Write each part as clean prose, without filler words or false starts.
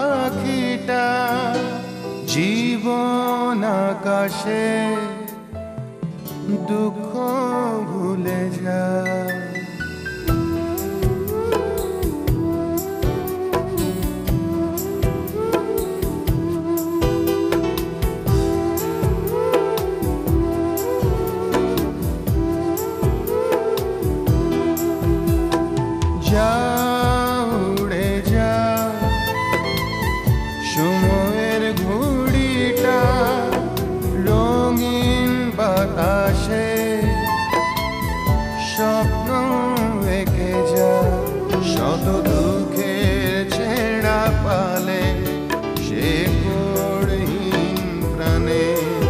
পাখিটা জীবন আকাশে দুঃখ ভুলে যায়। উড়ে যা সময়ের ঘুড়িটা রঙিন বাতাসে স্বপ্ন এঁকে যা শত দুঃখের ছেঁড়া পালে সে পড়হীন প্রাণে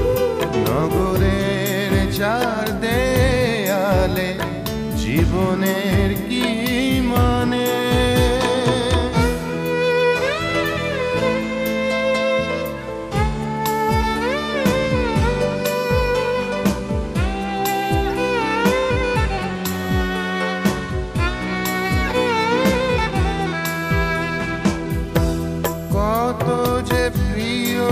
নগরের চার দেয়ালে জীবনের কি মানে। কত যে প্রিয়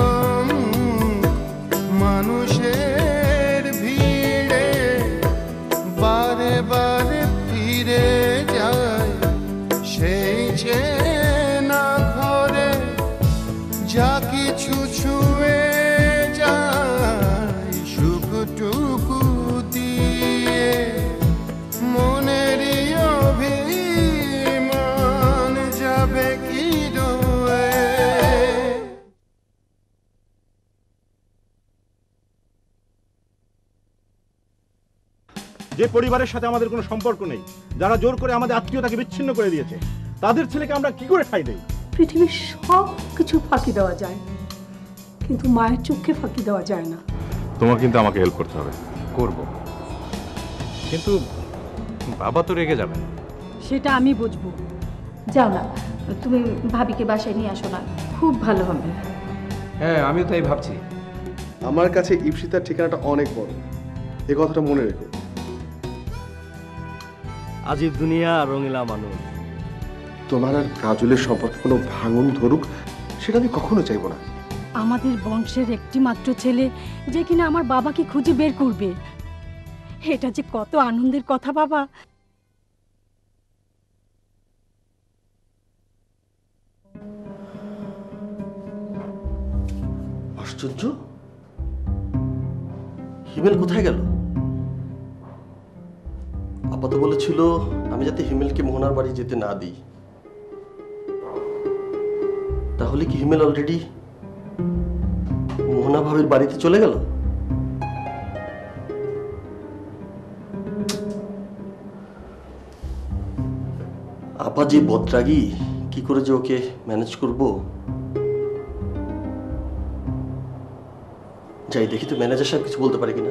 মানুষের ভিড়ে বারে বারে ফিরে যায় সেই চেনা ঘরে যা কিছু ছুঁয়ে যায় সুখটুকু দিয়ে মনেরই অভিমান যাবে কি রয়ে। যে পরিবারের সাথে আমাদের কোনো সম্পর্ক নেই, যারা জোর করে আমাদের আত্মীয়তাকে বিচ্ছিন্ন করে দিয়েছে, তাদের ছেলেকে আমরা কি করে ঠাঁই দেই? পৃথিবীর সব কিছু ফাঁকি দেওয়া যায়, কিন্তু মায়ের চোখকে ফাঁকি দেওয়া যায় না। তোমার কিন্তু আমাকে হেল্প করতে হবে। করব, কিন্তু বাবা তো রেগে যাবেন। সেটা আমি বুঝবো। যাও না, তুমি ভাবিকে বাসায় নিয়ে আসো না, খুব ভালো হবে। হ্যাঁ, আমিও তাই ভাবছি। আমার কাছে ইপসিতার ঠিকানাটা অনেক বড়, এই কথাটা মনে রেখো। আজিব দুনিয়া, রঙিলা মানুষ। তোমার আর কাজলের সম্পর্কে কোনো ভাঙন ধরুক, সেটা আমি কখনো চাইবো না। আমাদের বংশের একটি মাত্র ছেলে যে কিনা আমার বাবাকে খুঁজে বের করবে, এটা যে কত আনন্দের কথা বাবা। আশ্চর্য, হিমেল কোথায় গেল? আপা তো বলেছিল আমি যাতে হিমেলকে মোহনার বাড়ি যেতে না দিই। তাহলে কি হিমেল অলরেডি মোহনা ভাবির বাড়িতে চলে গেল? আপা যে বদরাগী, কি করে যে ওকে ম্যানেজ করব। যাই দেখি তো ম্যানেজার সাহেব কিছু বলতে পারে কিনা।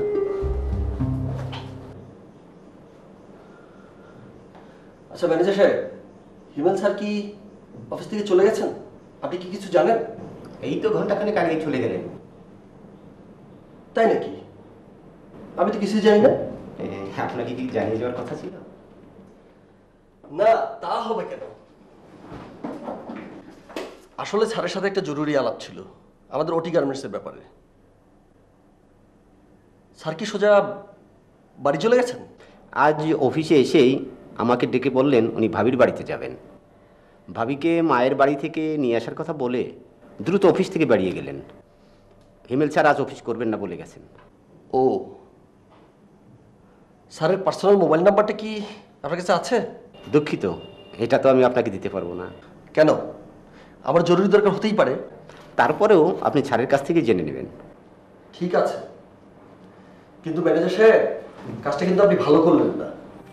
আচ্ছা ম্যানেজার সাহেব, হিমেল স্যার কি অফিস থেকে চলে গেছেন? আপনি কি কিছু জানেন? এই তো ঘন্টাখানেক আগে চলে গেলেন। তাই নাকি? আমি তো কিছুই জানি না। আপনাকে কি জানিয়ে যাওয়ার কথা ছিল? না, তা হবে কেন? আসলে স্যারের সাথে একটা জরুরি আলাপ ছিল আমাদের ওটি গার্মেন্টসের ব্যাপারে। স্যার কি সোজা বাড়ি চলে গেছেন? আজ অফিসে এসেই আমাকে ডেকে বললেন উনি ভাবির বাড়িতে যাবেন। ভাবিকে মায়ের বাড়ি থেকে নিয়ে আসার কথা বলে দ্রুত অফিস থেকে বেরিয়ে গেলেন। হিমেল স্যার আজ অফিস করবেন না বলে গেছেন। ও, স্যারের পার্সোনাল মোবাইল নাম্বারটা কি আপনার কাছে আছে? দুঃখিত, এটা তো আমি আপনাকে দিতে পারবো না। কেন? আমার জরুরি দরকার হতেই পারে। তারপরেও আপনি স্যারের কাছ থেকে জেনে নেবেন। ঠিক আছে, কিন্তু ম্যানেজার সাহেব কাজটা কিন্তু আপনি ভালো করলেন না।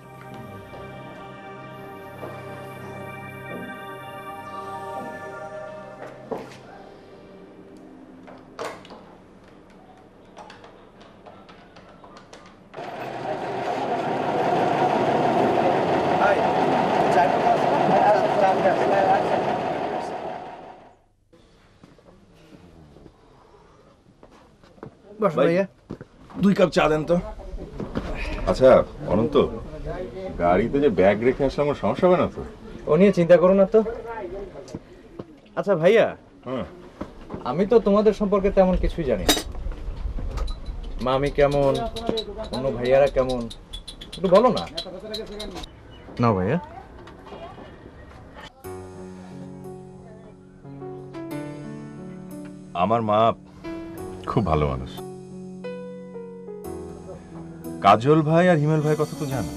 ভাইয়া 2 কাপ চা দেন তো। আচ্ছা অনন্ত, গাড়িতে যে ব্যাগ রেখে আসলে আমার সমস্যা হবে না তো? ও নিয়ে চিন্তা করো না তো। আচ্ছা ভাইয়া, আমি তো তোমাদের সম্পর্কে তেমন কিছুই জানি না। মামি কেমন, অন্য ভাইয়ারা কেমন, একটু বলো না। না ভাইয়া, আমার মা খুব ভালো মানুষ। কাজল ভাই আর হিমেল ভাই কথা তো জানো।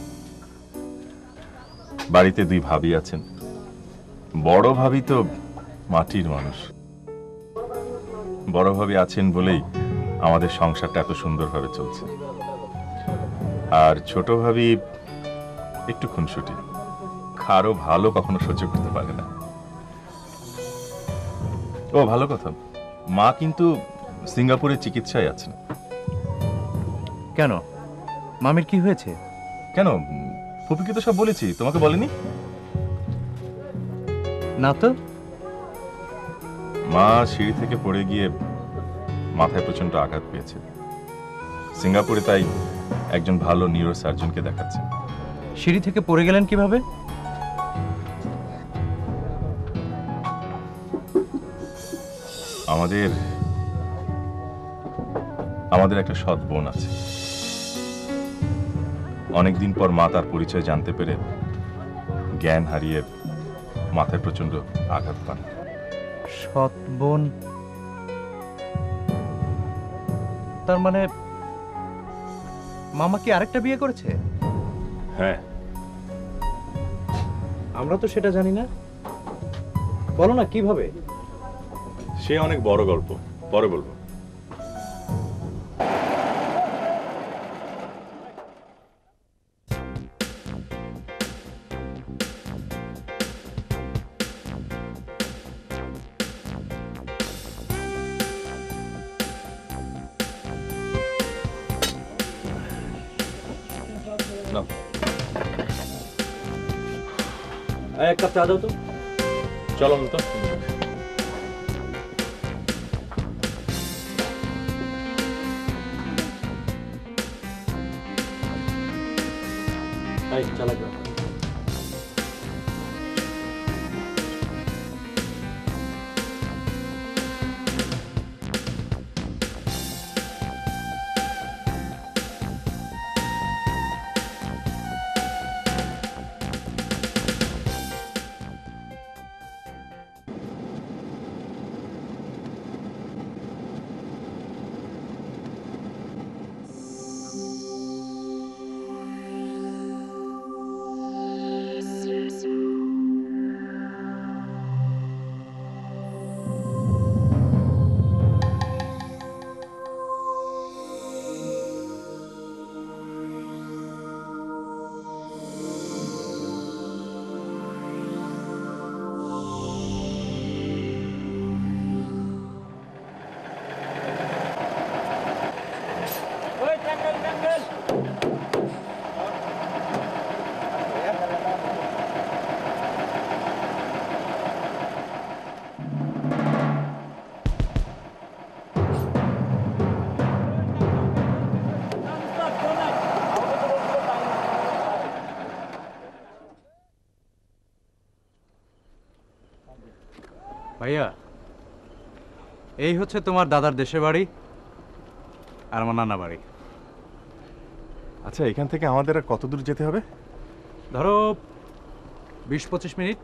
বাড়িতে 2 ভাবি আছেন। বড় ভাবি তো মাটির মানুষ। বড় ভাবি আছেন বলেই আমাদের সংসারটা এত সুন্দরভাবে চলছে। আর ছোট ভাবি একটু খুনসুটি, কারো ভালো কখনো সহ্য করতে পারে না। ও ভালো কথা, মা কিন্তু সিঙ্গাপুরে চিকিৎসায় আছেন। কেন, মামির কি হয়েছে? কেন, ফুপিকে তো সব বলেছি, তোমাকে বলেনি? না তো। মা সিঁড়ি থেকে পড়ে গিয়ে মাথায় প্রচন্ড আঘাত পেয়েছে। সিঙ্গাপুরে তাই একজন ভালো নিউরো সার্জনকে দেখাচ্ছে। সিঁড়ি থেকে পড়ে গেলেন কিভাবে? আমাদের একটা সৎ বোন আছে। অনেকদিন পর মা তার পরিচয় জানতে পেরে জ্ঞান হারিয়ে মাথায় প্রচন্ড আঘাত পান। সৎ বোন? তার মানে মামা কি আরেকটা বিয়ে করেছে? হ্যাঁ। আমরা তো সেটা জানি না। বলো না কিভাবে? সে অনেক বড় গল্প, পরে বলবো। এক কাপ চা দাও তো। চলো তো। চা লাগবে। ভাইয়া, এই হচ্ছে তোমার দাদার দেশের বাড়ি আর আমার নানা বাড়ি। আচ্ছা, এখান থেকে আমাদের আর কত দূর যেতে হবে? ধরো 20-25 মিনিট।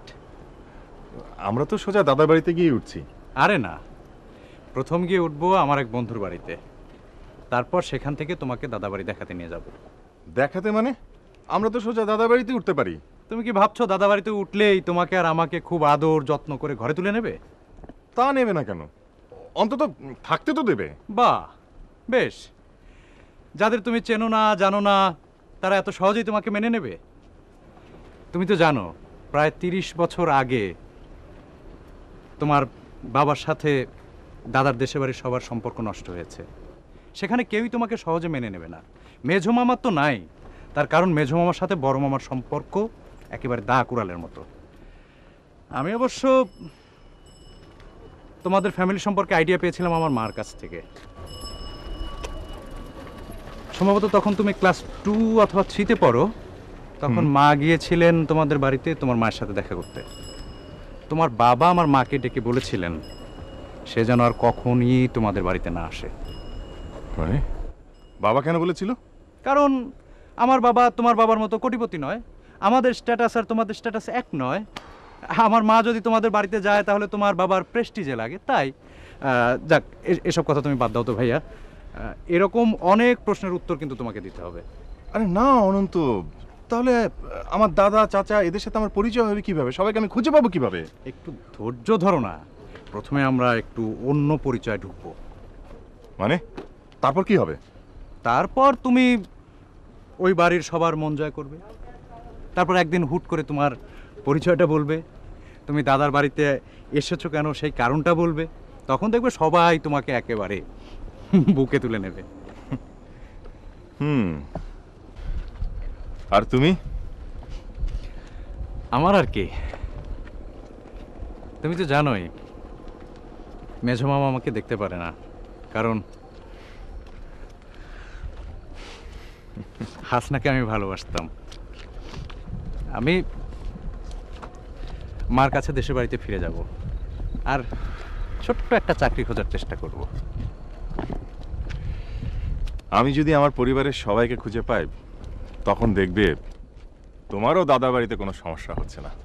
আমরা তো সোজা দাদার বাড়িতে গিয়ে উঠছি। আরে না, প্রথম গিয়ে উঠবো আমার এক বন্ধুর বাড়িতে, তারপর সেখান থেকে তোমাকে দাদা বাড়ি দেখাতে নিয়ে যাব। দেখাতে মানে? আমরা তো সোজা দাদার বাড়িতে উঠতে পারি। তুমি কি ভাবছো দাদা বাড়িতে উঠলেই তোমাকে আর আমাকে খুব আদর যত্ন করে ঘরে তুলে নেবে? তা নেবে না কেন, অন্তত থাকতে তো দেবে। বাহ, বেশ। যাদের তুমি চেনো না, জানো না, তারা এত সহজেই তোমাকে মেনে নেবে? তুমি তো জানো প্রায় 30 বছর আগে তোমার বাবার সাথে দাদার দেশের বাড়ির সবার সম্পর্ক নষ্ট হয়েছে। সেখানে কেউই তোমাকে সহজে মেনে নেবে না। মেঝো মামার তো নাই, তার কারণ মেঝো মামার সাথে বড় মামার সম্পর্ক একেবারে দা কুড়ালের মতো। আমি অবশ্য তোমাদের ফ্যামিলি সম্পর্কে আইডিয়া পেয়েছিলাম আমার মার কাছ থেকে। সম্ভবত তখন তুমি ক্লাস 2 অথবা 3-তে পড়ো। তখন মা গিয়েছিলেন তোমাদের বাড়িতে তোমার মায়ের সাথে দেখা করতে। তোমার বাবা আমার মাকে ডেকে বলেছিলেন সে যেন আর কখনই তোমাদের বাড়িতে না আসে। মানে বাবা কেন বলেছিল? কারণ আমার বাবা তোমার বাবার মতো কোটিপতি নয়, আমাদের স্ট্যাটাস আর তোমাদের স্ট্যাটাস এক নয়। আমার মা যদি তোমাদের বাড়িতে যায় তাহলে তোমার বাবার প্রেস্টিজে লাগে, তাই যাক এসব কথা তুমি বাদ দাও তো ভাইয়া। এরকম অনেক প্রশ্নের উত্তর কিন্তু তোমাকে দিতে হবে। আরে না অনন্ত, তাহলে আমার দাদা চাচা এদের সাথে আমার পরিচয় হবে কিভাবে? সবাইকে আমি খুঁজে পাবো কিভাবে? একটু ধৈর্য ধরো না, প্রথমে আমরা একটু অন্য পরিচয় ঢুকবো। মানে তারপর কি হবে? তারপর তুমি ওই বাড়ির সবার মন জয় করবে। তারপর একদিন হুট করে তোমার পরিচয়টা বলবে, তুমি দাদার বাড়িতে এসেছো কেন সেই কারণটা বলবে। তখন দেখবে সবাই তোমাকে একেবারে বুকে তুলে নেবে। আর তুমি? আমার আর কি, তুমি তো জানোই মেঝো মামা আমাকে দেখতে পারে না, কারণ হাসনাকে আমি ভালোবাসতাম। আমি মার কাছে দেশের বাড়িতে ফিরে যাব আর ছোট্ট একটা চাকরি খোঁজার চেষ্টা করব। আমি যদি আমার পরিবারের সবাইকে খুঁজে পাই তখন দেখবে তোমারও দাদা বাড়িতে কোনো সমস্যা হচ্ছে না।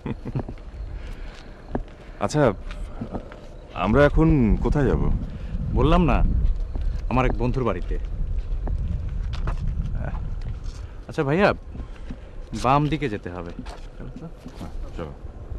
আচ্ছা, আমরা এখন কোথায় যাব? বললাম না, আমার এক বন্ধুর বাড়িতে। আচ্ছা ভাইয়া, বাম দিকে যেতে হবে। চলো।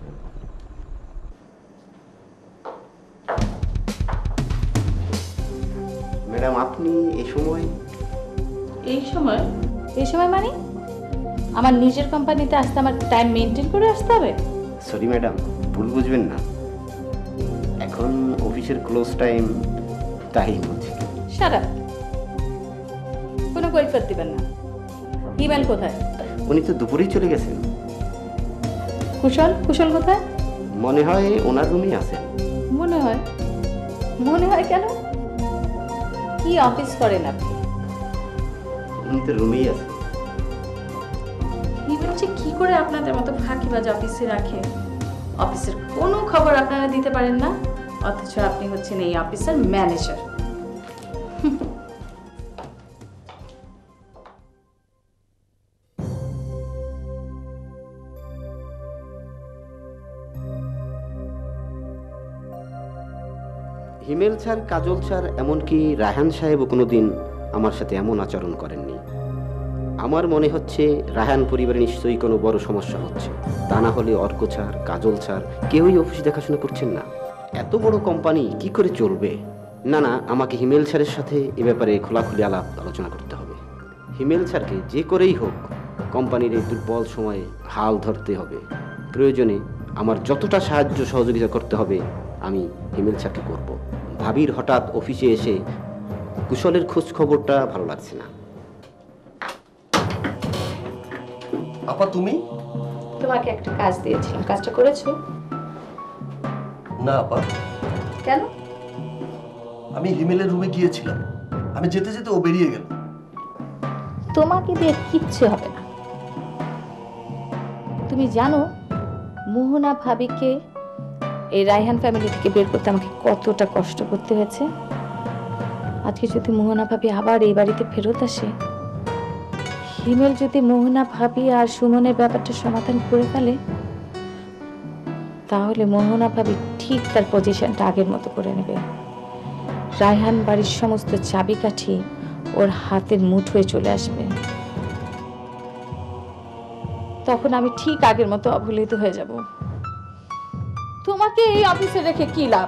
ম্যাডাম আপনি এই সময়? এই সময়? এই সময় মানে আমার নিজের কোম্পানিতে আসতে আমার টাইম মেনটেন করে আসতে হবে? সরি ম্যাডাম, ভুল বুঝবেন না, এখন অফিসের ক্লোজ টাইম, তাই বলছি। শাট আপ, কোনো কৈফিয়ত দিবেন না। হিমেল কোথায়? উনি তো দুপুরেই চলে গেছেন। কুশল? কুশল কোথায়? মনে হয় ওনার রুমেই আছেন। মনে হয়? মনে হয় কেন? কি অফিস করেন আপনি? উনি তো রুমেই আছেন। হিমেল যে কি করে আপনাদের মতো ফাঁকিবাজ অফিসে রাখে? অফিসের কোনো খবর আপনারা দিতে পারেন না, অথচ আপনি হচ্ছেন এই অফিসের manager. Himel sir, Kajol sir, এমনকি রায়হান সাহেবও কোনোদিন আমার সাথে এমন আচরণ করেননি। আমার মনে হচ্ছে রায়হান পরিবারে নিশ্চয়ই কোনো বড় সমস্যা হচ্ছে, তা না হলে অর্ক স্যার, কাজল স্যার কেউই অফিস দেখাশোনা করছেন না। এত বড় কোম্পানি কি করে চলবে? না না, আমাকে হিমেল স্যারের সাথে এ ব্যাপারে খোলাখুলি আলোচনা করতে হবে। হিমেল স্যারকে যে করেই হোক কোম্পানির এই দুর্বল সময়ে হাল ধরতে হবে। প্রয়োজনে আমার যতটা সাহায্য সহযোগিতা করতে হবে আমি হিমেল স্যারকে করব। ভাবির হঠাৎ অফিসে এসে কুশলের খোঁজ খবরটা ভালো লাগছে না। আপা তুমি? তোমাকে একটা কাজ দিয়েছিলাম, কাজটা করেছো? না আপা। কেন? আমি হিমেলের রুমে গিয়েছিলাম, আমি যেতে যেতে ও বেরিয়ে গেল। তোমাকে দিয়ে কিচ্ছু হবে না। তুমি জানো মোহনা ভাবিকে এই রায়হান ফ্যামিলি থেকে বের করতে আমাকে কতটা কষ্ট করতে হয়েছে? আজকে যদি মোহনা ভাবি আবার এই বাড়িতে ফেরত আসে, হিমেল যদি মোহনা ভাবি আর সুমনের ব্যাপারটা সমাধান করে ফেলে, তাহলে মোহনা ভাবি ঠিক তার পজিশনটা আগের মতো করে নেবে। রায়হান বাড়ির সমস্ত চাবিকাঠি ওর হাতের মুঠোয় চলে আসবে। তখন আমি ঠিক আগের মতো অবহেলিত হয়ে যাব। তোমাকে এই অফিসে রেখে কি লাভ?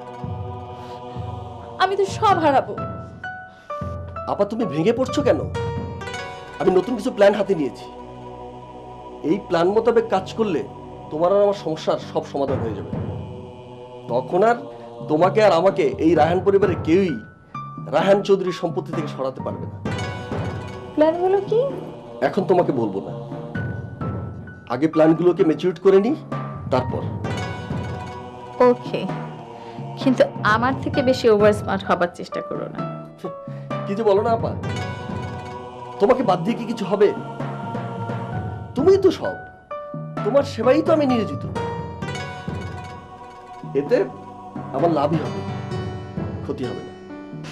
আমি তো সব হারাবো। আপা তুমি ভেঙে পড়ছো কেন? আমি নতুন কিছু প্ল্যান হাতে নিয়েছি। এই প্ল্যান মোতাবেক কাজ করলে তোমার আর আমার সমস্যার সব সমাধান হয়ে যাবে। তখন আর তোমাকে আর আমাকে এই রায়হান পরিবারের কেউই রায়হান চৌধুরীর সম্পত্তি থেকে সরাতে পারবে না। প্ল্যানগুলো কি? এখন তোমাকে বলবো না, আগে প্ল্যানগুলোকে ম্যাচিউর করে নি, তারপর। ওকে, কিন্তু আমার থেকে বেশি ওভার স্মার্ট হবার চেষ্টা করো না। কিছু বলো না আপা, তোমাকে বাদ দিয়ে কি কিছু হবে? তুমিই তো সব, তোমার সেবাই তো আমি নিয়োজিত। এতে আমার লাভই হবে, ক্ষতি হবে না।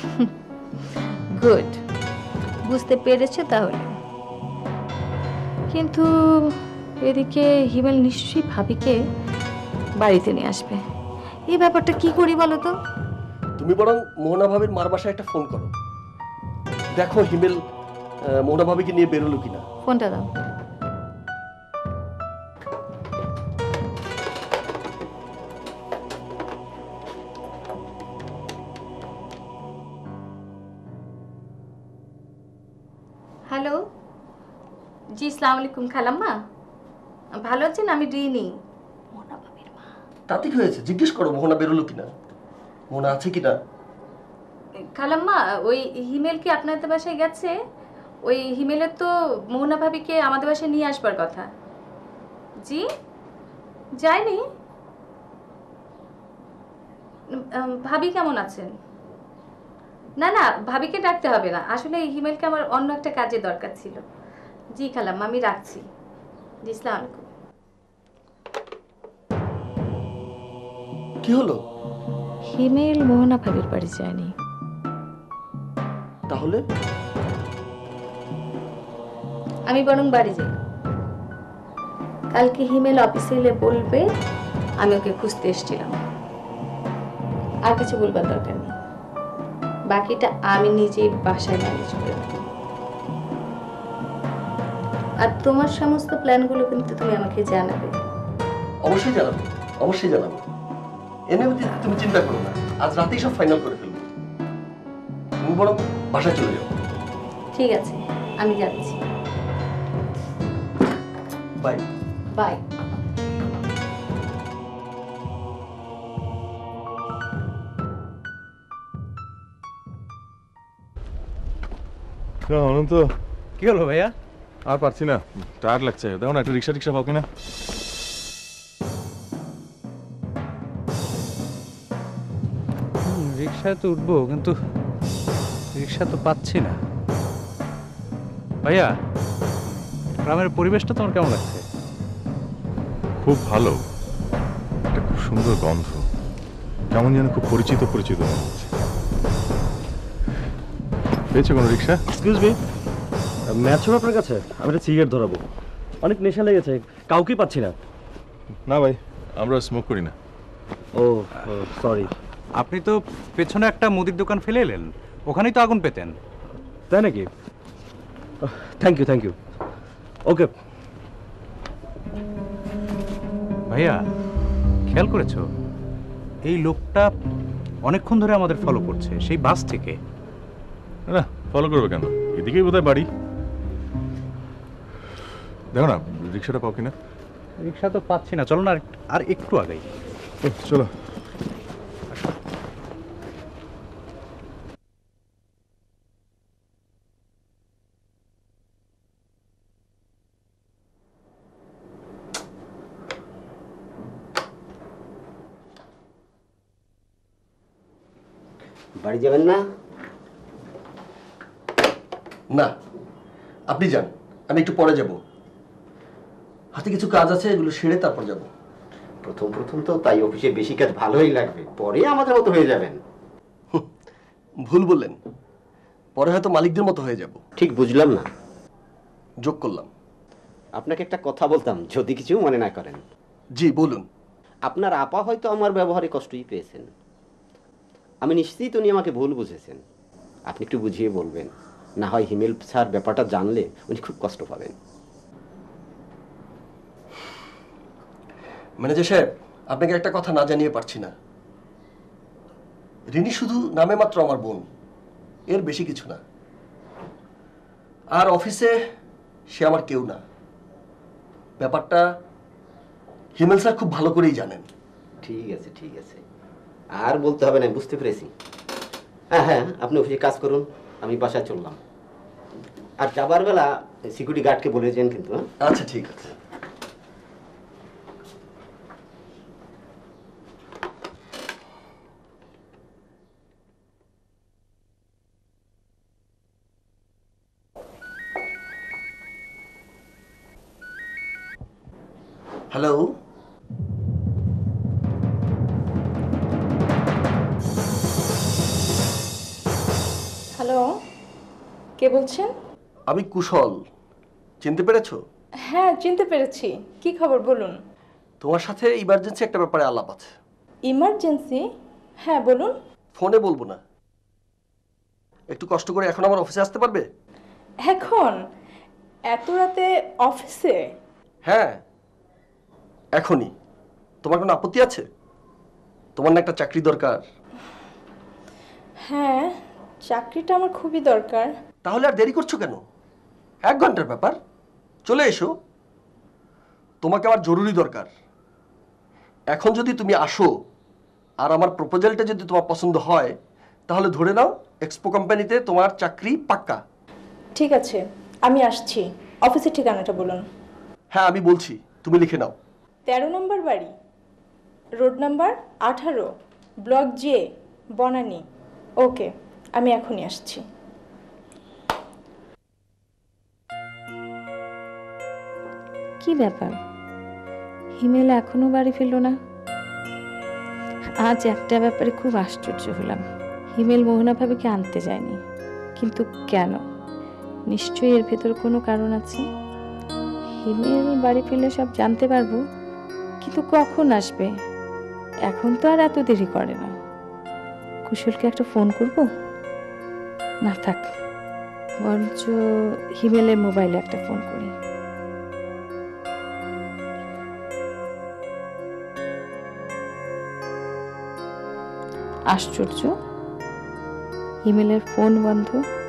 গুড, বুঝতে পেরেছো তাহলে। কিন্তু এদিকে হিমেল নিশ্চয়ই ভাবিকে বাড়িতে নিয়ে আসবে। এই ব্যাপারটা কি করি বলো তো? তুমি বরং মোহনা ভাবির মার বাসায় একটা ফোন করো, দেখো হিমেল মোহনা ভাবিকে নিয়ে বেরোলো কিনা। ফোনটা দাও। হ্যালো, জি আসসালামু আলাইকুম খালাম্মা, ভালো আছেন? আমি রিনি, মোহনা ভাবির মা। তাতে কি হয়েছে, জিজ্ঞেস করো মোহনা বেরোলো কিনা, মোহনা আছে কিনা। খালাম্মা, ওই হিমেল কি আপনাদের বাসায় গেছে? ওই হিমেলের তো মোহনা ভাবিকে আমাদের বাসায় নিয়ে আসবার কথা। জি, যায়নি? ভাবি কেমন আছেন? না না, ভাবিকে ডাকতে হবে না, আসলে হিমেলকে আমার অন্য একটা কাজে দরকার ছিল। জি খালাম্মা, আমি রাখছি। জি আসসালামু আলাইকুম। কি হলো? হিমেল মোহনা ভাবির বাড়ি যায়নি। তাহলে আমি বরং বাড়ি যাই, কালকে হিমেল অফিসে এলে বলবে আমি ওকে খুঁজতে এসেছিলাম। আর কিছু বলবার দরকার নেই, বাকিটা আমি নিজেই বাসায় ম্যানেজ করে নেব। আর তোমার সমস্ত প্ল্যানগুলো কিন্তু তুমি আমাকে জানাবে। অবশ্যই জানাবো, অবশ্যই জানাবো। এনে তুমি চিন্তা করো না, আজ রাতেই সব ফাইনাল করে ফেলবো। তুমি বরং বাসায় চলে যাও। ঠিক আছে, আমি যাচ্ছি। Bye bye. অনন্ত, কি হলো ভাইয়া? আর পারছি না, টায়ার লাগছে। দেখো না একটা রিক্সা টিক্সা পাও কিনা। রিক্সায় তো উঠবো, কিন্তু রিক্সা তো পাচ্ছি না। ভাইয়া, গ্রামের পরিবেশটা তোমার কেমন লাগছে? খুব ভালো, একটা খুব সুন্দর গন্ধ, কেমন যেন খুব পরিচিত পরিচিত মনে হচ্ছে। পেয়েছো কোনো রিক্সা? এক্সকিউজ মি, ম্যাচ হবে আপনার কাছে? আমি একটা সিগারেট ধরাবো, অনেক নেশা লেগেছে, কাউকেই পাচ্ছি না। না ভাই, আমরা স্মোক করি না। Oh sorry. আপনি তো পেছনে একটা মুদির দোকান ফেলে এলেন, ওখানেই তো আগুন পেতেন। তাই নাকি? Thank you, thank you. Okay ভাইয়া, খেয়াল করেছো এই লোকটা অনেকক্ষণ ধরে আমাদের ফলো করছে, সেই বাস থেকে। না, ফলো করবে কেন? এদিকেই বোধহয় বাড়ি। দেখো না রিক্সাটা পাও কিনা। রিক্সা তো পাচ্ছি না, চলো না আর একটু আগাই। চলো। বাড়ি যাবেন না? না, আপনি যান, আমি একটু পরে যাব। হাতে কিছু কাজ আছে, এগুলো সেরে তারপর যাব। প্রথম প্রথম তো তাই অফিসে বেশি কাজ ভালোই লাগবে, পরে আমাদের মতো হয়ে যাবেন। ভুল বললেন, পরে হয়তো মালিকদের মতো হয়ে যাব। ঠিক বুঝলাম না। যোগ করলাম। আপনাকে একটা কথা বলতাম, যদি কিছু মনে না করেন। জি বলুন। আপনার আপা হয়তো আমার ব্যবহারে কষ্টই পেয়েছেন, আমি নিশ্চিত উনি আমাকে ভুল বুঝেছেন। আপনি একটু বুঝিয়ে বলবেন, না হয় হিমেল স্যার ব্যাপারটা জানলে উনি খুব কষ্ট পাবেন। ম্যানেজার সাহেব, আপনাকে একটা কথা না জানিয়ে পারছি না। রিনি শুধু নামে মাত্র আমার বোন, এর বেশি কিছু না। আর অফিসে সে আমার কেউ না। ব্যাপারটা হিমেল স্যার খুব ভালো করেই জানেন। ঠিক আছে, ঠিক আছে, আর বলতে হবে না, বুঝতে পেরেছি। হ্যাঁ হ্যাঁ, আপনি অফিসে কাজ করুন, আমি বাসায় চললাম। আর যাবার বেলা সিকিউরিটি গার্ডকে বলে যান কিন্তু। আচ্ছা ঠিক আছে। হ্যালো, হ্যালো, কে বলছেন? আমি কুশল, চিনতে পেরেছো? হ্যাঁ, চিনতে পেরেছি। কি খবর বলুন। তোমার সাথে ইমার্জেন্সি একটা ব্যাপারে আলাপ আছে। ইমার্জেন্সি? হ্যাঁ বলুন। ফোনে বলবো না, একটু কষ্ট করে এখন আমার অফিসে আসতে পারবে? এখন? এত রাতে অফিসে? হ্যাঁ, এখনই। তোমার কোনো আপত্তি আছে? তোমার না একটা চাকরি দরকার? হ্যাঁ, চাকরিটা আমার খুবই দরকার। তাহলে আর দেরি করছো কেন? 1 ঘন্টার ব্যাপার, চলে এসো। তোমাকে আমার জরুরি দরকার। এখন যদি তুমি আসো আর আমার প্রপোজালটা যদি তোমার পছন্দ হয়, তাহলে ধরে নাও এক্সপো কোম্পানিতে তোমার চাকরি পাক্কা। ঠিক আছে, আমি আসছি। অফিসের ঠিকানাটা বলুন। হ্যাঁ, আমি বলছি, তুমি লিখে নাও। 13 নম্বর বাড়ি, road number 18, block J, Banani. Okay, আমি এখনই আসছি। কি ব্যাপার, হিমেল এখনো বাড়ি ফিরল না? আজ একটা ব্যাপারে খুব আশ্চর্য হলাম। হিমেল মোহনা ভাবিকে আনতে যায়নি, কিন্তু কেন? নিশ্চয়ই এর ভেতর কোনো কারণ আছে। হিমেল বাড়ি ফিরলে সব জানতে পারবো, কিন্তু কখন আসবে? এখন তো আর এত দেরি করে না। কুশলকে একটা ফোন করব? না থাক, বরঞ্চ হিমেলের মোবাইলে একটা ফোন করি। আশ্চর্য, ইমেলের ফোন বন্ধ।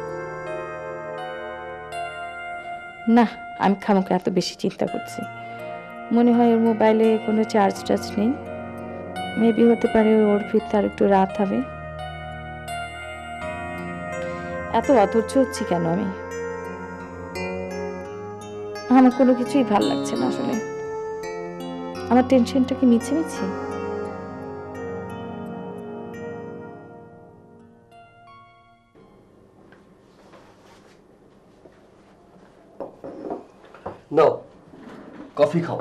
না, আমি খামোকা এত বেশি চিন্তা করছি। মনে হয় ওর মোবাইলে কোনো চার্জ টার্জ নেই। মেবি হতে পারে ওর ফিরতে আর একটু রাত হবে। এত অধৈর্য হচ্ছি কেন আমি? আমার কোনো কিছুই ভাল লাগছে না আসলে। আমার টেনশনটা কি মিছে মিছে? নাও, কফি খাও।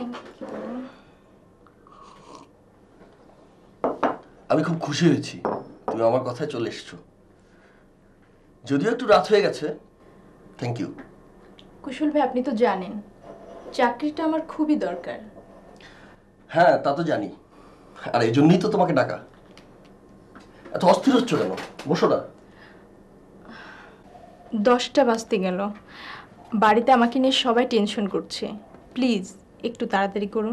আমি খুব খুশি হয়েছি তুমি আমার কথায় চলে এসেছো, যদিও একটু রাত হয়ে গেছে। Thank you. কুশল ভাই, আপনি তো জানেন চাকরিটা আমার খুবই দরকার। হ্যাঁ, তা তো জানি, আর এই জন্যই তো তোমাকে ডাকা। এত অস্থির হচ্ছ কেন? বসো না। 10টা বাজতে গেল, বাড়িতে আমাকে নিয়ে সবাই টেনশন করছে। প্লিজ একটু তাড়াতাড়ি করুন।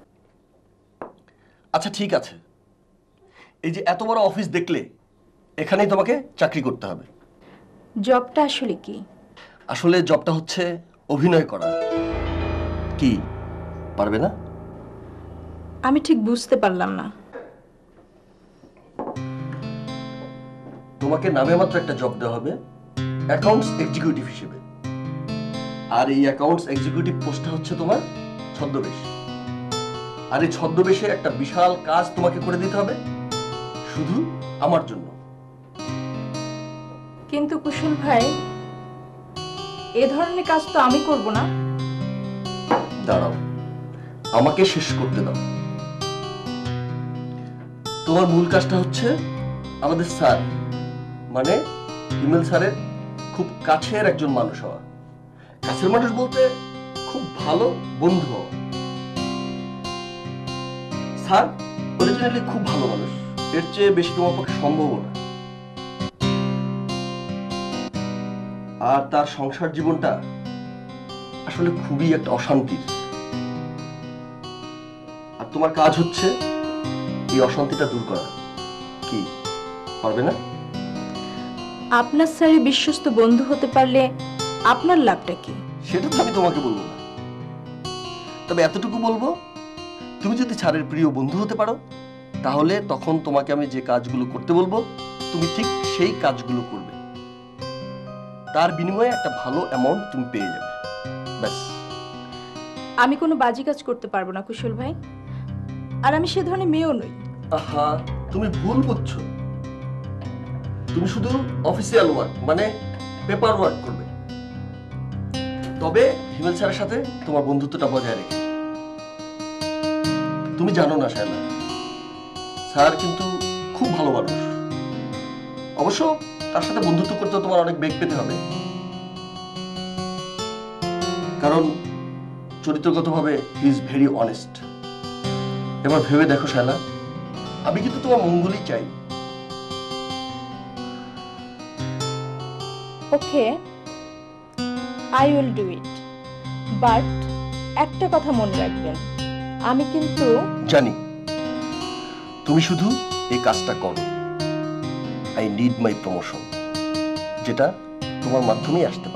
আচ্ছা ঠিক আছে, এই যে এত বড় অফিস দেখলে, এখানেই তোমাকে চাকরি করতে হবে। জবটা আসলে কি? আসলে জবটা হচ্ছে অভিনয় করা। কি পারবে না? আমি ঠিক বুঝতে পারলাম না। তোমাকে নামে মাত্র একটা জব দেওয়া হবে, অ্যাকাউন্টস এক্সিকিউটিভ হিসেবে। আর এই অ্যাকাউন্টস এক্সিকিউটিভ পোস্টটা হচ্ছে তোমার ছদ্মবেশ। আর এই ছদ্মবেশে একটা বিশাল কাজ তোমাকে করে দিতে হবে, শুধু আমার জন্য। কিন্তু কুশল ভাই, এ ধরনের কাজ তো আমি করব না। দাঁড়াও, আমাকে শেষ করতে দাও। তোমার মূল কাজটা হচ্ছে আমাদের স্যার, মানে হিমেল স্যারের খুব কাছের একজন মানুষ হওয়া। কাছের মানুষ বলতে খুব ভালো বন্ধু হওয়া। স্যার অরিজিনালি খুব ভালো মানুষ, এর চেয়ে বেশি তোমার পক্ষে সম্ভব না। আর তার সংসার জীবনটা আসলে খুবই একটা অশান্তির। আর তোমার কাজ হচ্ছে এই অশান্তিটা দূর করা। কি পারবে না? আপনার স্যারের বিশ্বস্ত বন্ধু হতে পারলে আপনার লাভটা কি? সেটা তো আমি তোমাকে বলবো না, তবে এতটুকু বলবো, তুমি যদি স্যারের প্রিয় বন্ধু হতে পারো, তাহলে তখন তোমাকে আমি যে কাজগুলো করতে বলবো তুমি ঠিক সেই কাজগুলো করবে। তার বিনিময়ে একটা ভালো অ্যামাউন্ট তুমি পেয়ে যাবে। ব্যাস। আমি কোনো বাজি কাজ করতে পারবো না কুশল ভাই, আর আমি সে ধরনের মেয়েও নই। আহা, তুমি ভুল বুঝছো। তুমি শুধু অফিসিয়াল ওয়ার্ক মানে পেপার ওয়ার্ক করবে, তবে হিমেল স্যারের সাথে তোমার বন্ধুত্বটা বজায় রেখে। তুমি জানো না শায়লা, স্যার কিন্তু খুব ভালো মানুষ। অবশ্য তার সাথে বন্ধুত্ব করতে তোমার অনেক বেগ পেতে হবে, কারণ চরিত্রগতভাবে হি ইজ ভেরি অনেস্ট। এবার ভেবে দেখো শায়লা, আমি কিন্তু তোমার মঙ্গলই চাই। Okay, I will do it, but একটা কথা মনে রাখবেন, আমি কিন্তু জানি তুমি শুধু এই কাজটা করো। আই নিড মাই প্রমোশন, যেটা তোমার মাধ্যমেই আসতে